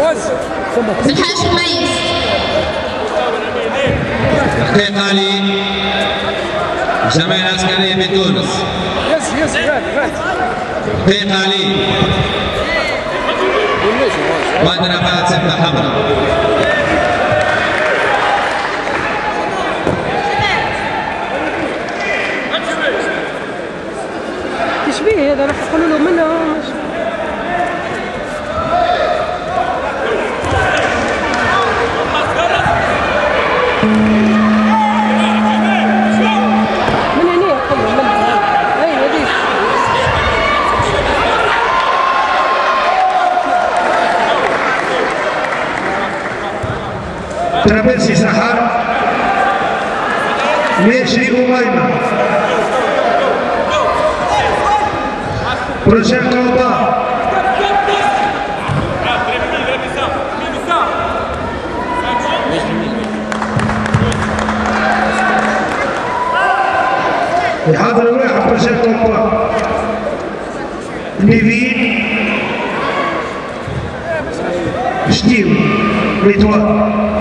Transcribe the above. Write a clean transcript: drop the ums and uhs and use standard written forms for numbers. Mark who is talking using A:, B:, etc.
A: الحاج ميس
B: تحقيق للجمعية العسكرية بتونس. تحقيق وضربات سبة حمراء.
C: تشبيه هذا راح يقولوا له منه من هنا يقولوا منه. اي هذيك
D: ترابلسي سحر ماشي ومايمة projet combat يحضر واحد projet combat نيفين شتيو ريتوار